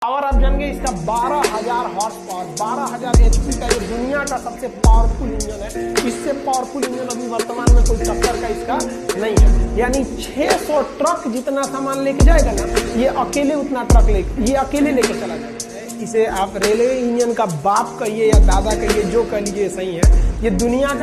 Power आप जान गए इसका 12,000 हॉर्स पावर, 12,000 HP का ये दुनिया का सबसे पावरफुल इंजन है। इससे पावरफुल इंजन अभी वर्तमान में कोई टक्कर का इसका नहीं है। यानी 600 ट्रक जितना सामान लेके जाएगा ना, ये अकेले उतना ट्रक ये अकेले लेके चला जाएगा। इसे आप रेलवे इंजन का बाप कहिए या दादा कहिए, जो कह लीजिए सही है। ये दुनिया का